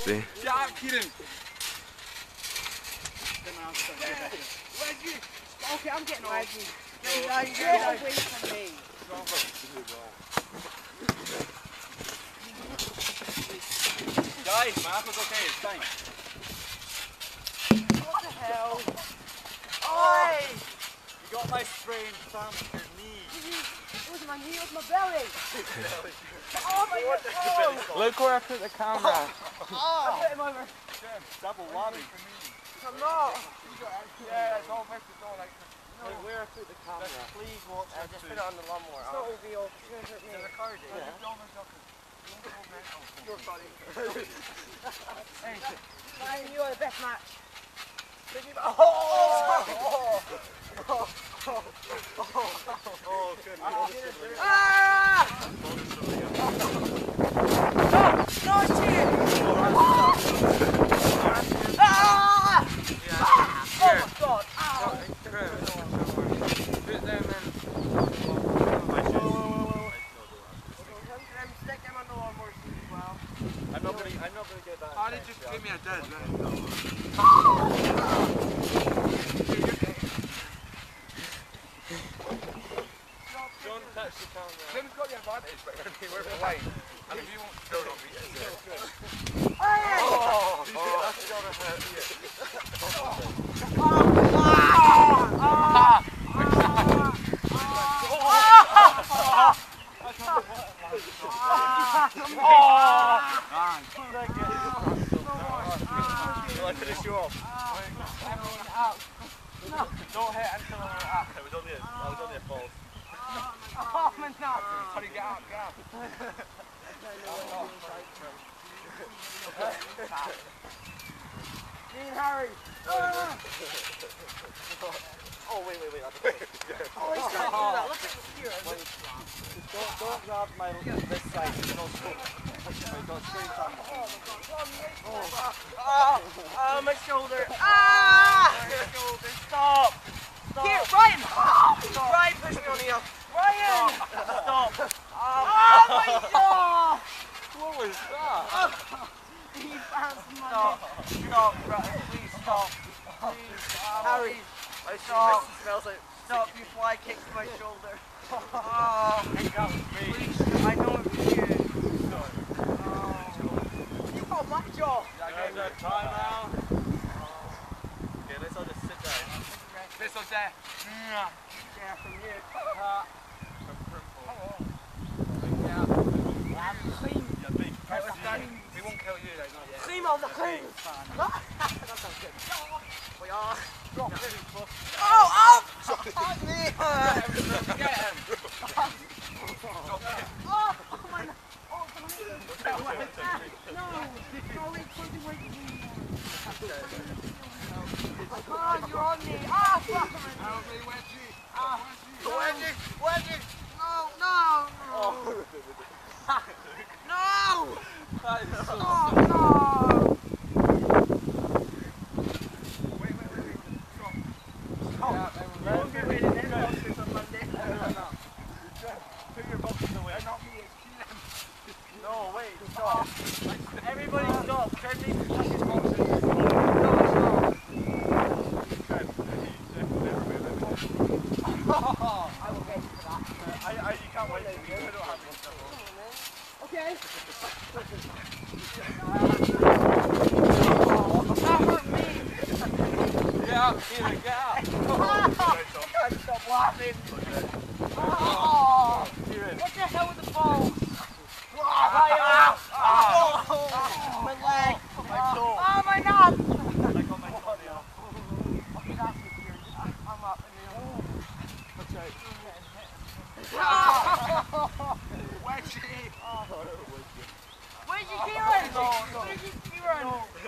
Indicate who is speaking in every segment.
Speaker 1: See?
Speaker 2: Shut up, Kieran.
Speaker 3: Okay, I'm getting Reggie.
Speaker 4: Get
Speaker 3: away from me.
Speaker 2: Guys, Marco's okay, it's fine.
Speaker 3: What the hell?
Speaker 4: Oi!
Speaker 2: You got my sprained thumb in your knee.
Speaker 3: It was my knee, it was my belly. Oh my god.
Speaker 1: Look where I put the camera.
Speaker 3: I put him over.
Speaker 2: Double whammy.
Speaker 3: I'm not.
Speaker 2: Yeah, it's all mixed, it's all like...
Speaker 4: No. Where I put the camera?
Speaker 2: Please watch
Speaker 4: I just put it on the lawnmower.
Speaker 3: It's not OVO. It's going to hurt me.
Speaker 2: Is it recording?
Speaker 4: Yeah.
Speaker 3: You're funny. Hey, Ryan, you are the best match.
Speaker 2: Oh, good.
Speaker 3: Ah! No, cheer! Ah! Oh my god! Ow!
Speaker 1: Put them in.
Speaker 3: Stick them on the lawnmower as well.
Speaker 2: I'm not gonna get that.
Speaker 1: Oh, they just give me a dead,
Speaker 2: Don't touch the camera.
Speaker 1: Tim's got the advantage, but we're away. And if you want to go, not be
Speaker 2: That's gotta hurt you. Will I finish you off?
Speaker 3: No.
Speaker 2: Don't hit until we're up. It was only a false.
Speaker 3: Oh, man, no.
Speaker 1: Honey, get out, get out.
Speaker 3: Me and Harry.
Speaker 2: Oh, wait.
Speaker 3: Oh, he's trying to do that. Look at the steer.
Speaker 2: Don't grab my this side. It's not straight. It's not straight on.
Speaker 3: Oh, my shoulder. Ah! My shoulder. Stop. Here, Ryan. Ryan, push me on here. Ryan. Stop. Oh, my God.
Speaker 1: What was that?
Speaker 3: He bounced my
Speaker 4: Stop, Ryan, please stop. Please,
Speaker 3: Harry.
Speaker 4: stop.
Speaker 2: Smells like.
Speaker 4: Stop, you fly kicked my shoulder.
Speaker 3: Oh,
Speaker 4: Please, I know it was you.
Speaker 3: you got my jaw.
Speaker 2: Time now. Okay, let's all just sit down.
Speaker 1: This was there.
Speaker 3: Yeah, from you.
Speaker 1: We won't kill you, like, not yet.
Speaker 3: Cream of the cream. That sounds good. We are. Drop it. Oh! Fuck me!
Speaker 1: Get him!
Speaker 3: Oh, my. Oh, no. No, wait, wait. Oh, you're on me. Ah, fuck me.
Speaker 1: Help me, Wedgie.
Speaker 3: Wedgie. No. No.
Speaker 1: That is so
Speaker 3: No.
Speaker 1: Wait.
Speaker 3: Stop. Don't get rid of them boxes on Monday.
Speaker 2: Put your boxes away.
Speaker 1: Not me, it's Keenan.
Speaker 2: No, wait, stop. Everybody stop. Turn these boxes.
Speaker 3: I will get you for that.
Speaker 2: You can't wait. You don't have any trouble.
Speaker 3: Okay.
Speaker 2: That hurt me.
Speaker 1: Get up, Keenan, get up.
Speaker 3: I can't stop laughing. Oh, what the hell with the ball? My leg.
Speaker 2: My toe.
Speaker 3: Oh, my nuts.
Speaker 2: I got my body off.
Speaker 3: Okay, that's the gear. I'm up.
Speaker 2: That's right.
Speaker 1: Wedgie.
Speaker 3: Where's your Kieran? Where's your Kieran?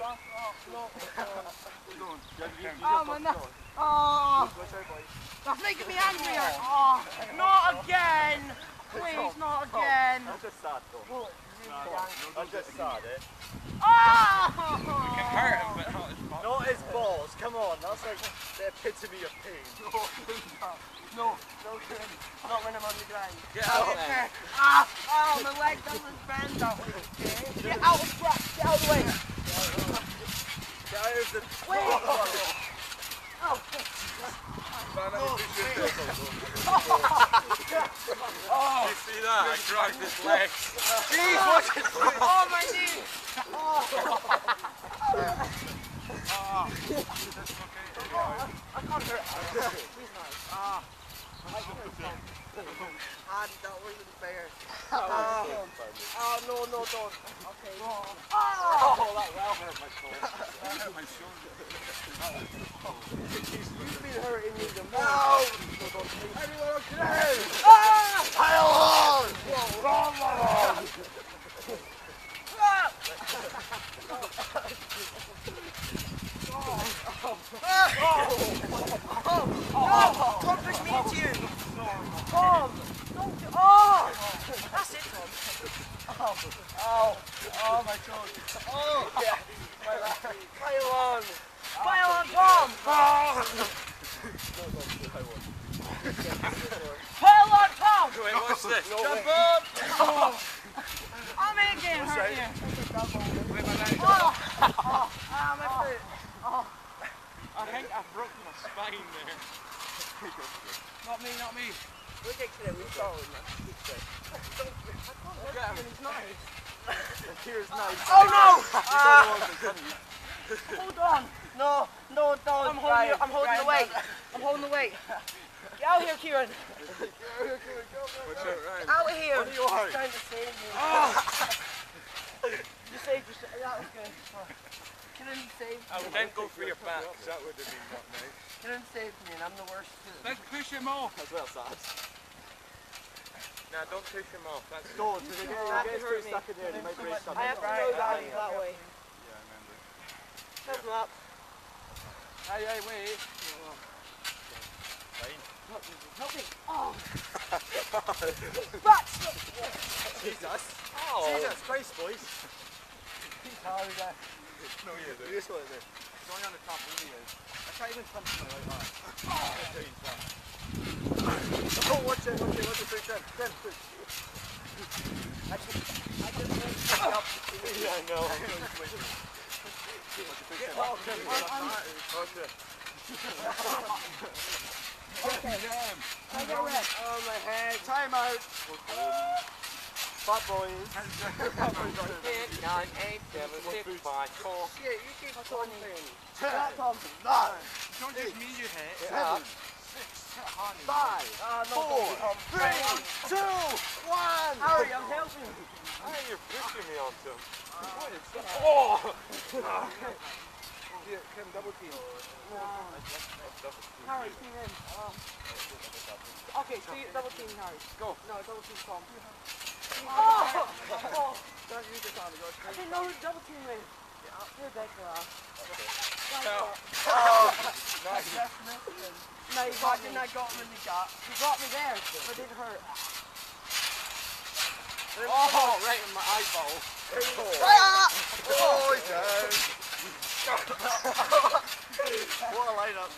Speaker 3: Oh, my nuts. Oh, that's making me angrier. Oh, not again. Please, not again.
Speaker 2: I'm just sad though. I'm just sad, eh?
Speaker 3: Oh!
Speaker 1: Hurt him, but not his mouth.
Speaker 2: Not his balls, come on, that's like the epitome of pain.
Speaker 1: No.
Speaker 3: Not when I'm on the ground.
Speaker 1: Get out there.
Speaker 3: Ah! Oh, my leg doesn't bend that way. Get out of the way.
Speaker 1: You see that? I dragged his legs.
Speaker 2: Jeez, watch it!
Speaker 3: Oh, my knee! I can't hurt. He's nice. And that wasn't fair. Oh, no, don't. Okay.
Speaker 2: Oh, that well hurt my shoulder.
Speaker 1: That hurt my shoulder.
Speaker 3: You've been hurting me the most.
Speaker 2: No! Everyone up to the head!
Speaker 3: Pile on! Tom, bring me to you! Tom! Don't do... Oh! That's it, Tom.
Speaker 2: Oh, my shoulder. Oh!
Speaker 3: Yeah. Pile on! Pile on, Tom! Pile on, Tom!
Speaker 1: Wait, watch this.
Speaker 2: Jump up!
Speaker 3: I'm in again, hurt you.
Speaker 1: Wait, my leg.
Speaker 3: My foot.
Speaker 1: I think I broke my spine there. Not me.
Speaker 3: We'll get to that. We'll go.
Speaker 1: Look at him.
Speaker 3: He's nice.
Speaker 2: Here's nice.
Speaker 3: Oh no!
Speaker 2: Hold on.
Speaker 3: No, don't. I'm holding the weight. I'm holding the weight. Get out here, Kieran.
Speaker 1: What's that, Ryan?
Speaker 3: Out here.
Speaker 2: What are you on?
Speaker 3: Trying to save me. You saved yourself. That was good. Kieran saved me.
Speaker 1: I would then go for your back. That would have been not nice.
Speaker 3: Kieran saved me and I'm the worst too.
Speaker 1: Let's push him off.
Speaker 2: As well, Sad.
Speaker 1: Nah, don't push him off. That's
Speaker 2: Don't, because they get too stuck in there, they might break something.
Speaker 3: I have to go that way.
Speaker 1: Yeah, I remember.
Speaker 3: Help him up.
Speaker 1: Hey, wait.
Speaker 3: Help me. Oh. But.
Speaker 2: Jesus.
Speaker 1: Oh.
Speaker 2: Jesus Christ, boys.
Speaker 1: No, you do.
Speaker 2: You just go in there.
Speaker 1: Going on the trampoline is.
Speaker 2: I can't even come to my right arm. Oh, watch it, push that. Then push. I just help. Yeah, I know.
Speaker 3: Okay. I get wet.
Speaker 2: Oh, my head. Time out. Fat boys.
Speaker 1: 10, 9, 8, 7, 6, 5, 4.
Speaker 3: Shit, you keep talking.
Speaker 2: 10, 9,
Speaker 1: Don't just me you hit.
Speaker 2: 7, 5, 4, 3, 2, 1.
Speaker 3: Harry, I'm helping.
Speaker 1: Hey, you're pushing me onto him. Oh!
Speaker 2: Here, Kim, double team.
Speaker 3: Harry, team in. Okay, double team Harry.
Speaker 1: Go.
Speaker 3: No, double team Tom.
Speaker 2: Oh! Don't use this on me,
Speaker 3: I didn't know who double team is. You're back there.
Speaker 1: Oh.
Speaker 3: Nice. No, you got him in the gut. You got me there, but it didn't hurt.
Speaker 1: Oh, right in my eyeball.
Speaker 2: Oh, he's down. What a lineup.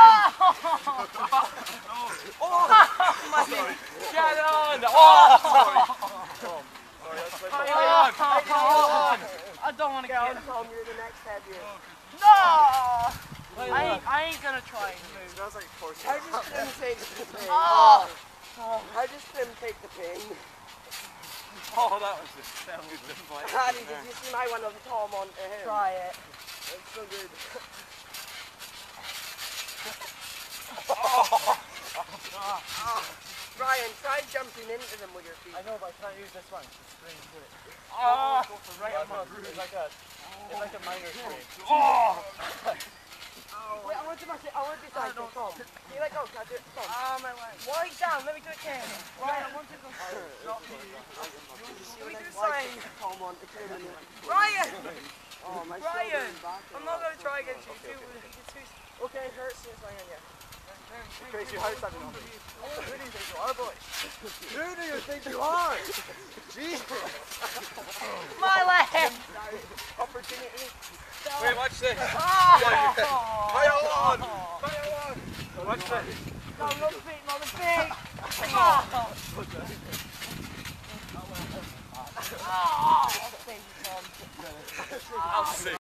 Speaker 1: Get on! Oh!
Speaker 3: I don't want to get on, Tom. You're the next heavier. No! I ain't gonna try and move.
Speaker 2: Smells like porcelain.
Speaker 3: I just couldn't take the pain. I just couldn't take the pain.
Speaker 1: Oh, that was the fight.
Speaker 3: Paddy, did you see my one of Tom on him? Try it.
Speaker 2: It's so good.
Speaker 3: Ryan, try jumping into them with your feet.
Speaker 2: I know, but I can't use this one. It's strange to it.
Speaker 1: Oh!
Speaker 2: Go for right on my groove. It's like a minor strain.
Speaker 1: Oh!
Speaker 3: Wait, I want to do something, Tom. Can you let go? Can I do it? Tom.
Speaker 4: my leg.
Speaker 3: Why down? Let me do it again.
Speaker 4: Ryan, I want to go.
Speaker 3: Let me do something. Tom on the camera.
Speaker 4: Ryan!
Speaker 3: Oh, my
Speaker 4: Ryan!
Speaker 3: shoulder's back.
Speaker 4: I'm not going to try against you.
Speaker 3: Okay, it hurts since I am, yeah.
Speaker 2: Crazy, how's that enough? Who do you think you are, boy? Who do you think you are? Jesus!
Speaker 3: My leg!
Speaker 2: Opportunity.
Speaker 1: Wait, watch this.
Speaker 2: Fire on! Fire on!
Speaker 1: Watch this.
Speaker 3: No, not the feet, not the feet! Oh, thank you, Tom.
Speaker 1: I'll see.